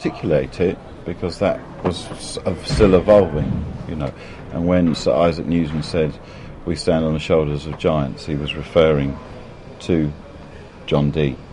articulate it because that was still evolving, you know. And when Sir Isaac Newton said, "We stand on the shoulders of giants," he was referring to John Dee.